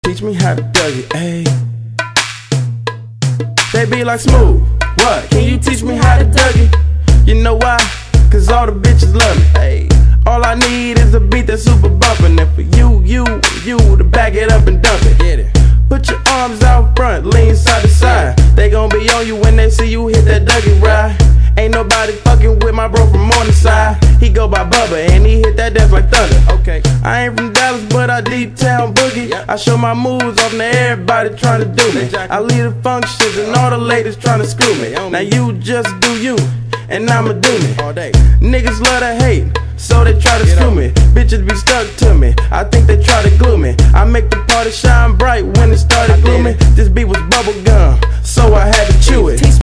Teach me how to Dougie, ayy. They be like, Smooth, what? Can you teach me how to Dougie? You know why? Cause all the bitches love me, ayy. All I need is a beat that's super bumpin'. And for you to back it up and dump it. Get it. Put your arms out front, lean side to side. They gon' be on you when they see you hit that Dougie ride. Ain't nobody fucking with my bro from Morningside. He go by Bubba and he hit that dance like thunder. Okay, I ain't from Dallas, but I deep town boogie. I show my moves off to everybody trying to do me. I lead the functions and all the ladies trying to screw me. Now you just do you, and I'ma do me. Niggas love to hate, so they try to screw me. Bitches be stuck to me, I think they try to glue me. I make the party shine bright when it started glooming. This beat was bubble gum, so I had to chew it.